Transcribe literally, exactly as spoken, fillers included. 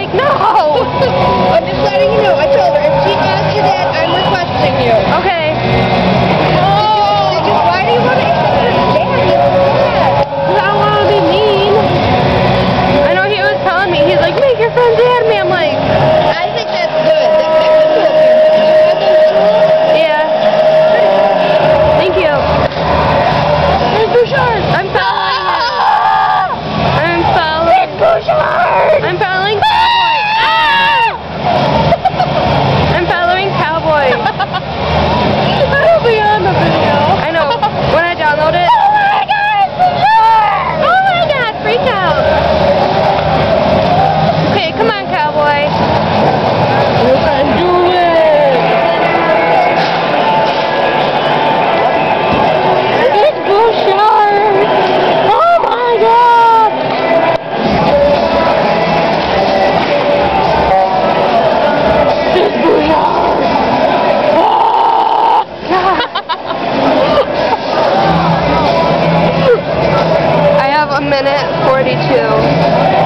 like, no! I'm just letting you know. I told her, if she asks you that, I'm requesting you. Okay. Oh! Did you, did you, why do you want to accept your daddy? Because I don't want to be mean. I know he was telling me, he's like, make your friends mad at me. I'm like, I think that's good. That's actually cool. yeah. Thank you. It's Bouchard. I'm following him. I'm following. It's Bouchard. I'm following Cowboy. Ah! I'm following Cowboy. That'll be on the video. I know. When I download it. Oh my God, it's Bouchard! Oh my God, freak out. Okay, come on, Cowboy. You can do it! It's Bouchard! Oh my God! It's Bouchard! I have a minute forty-two.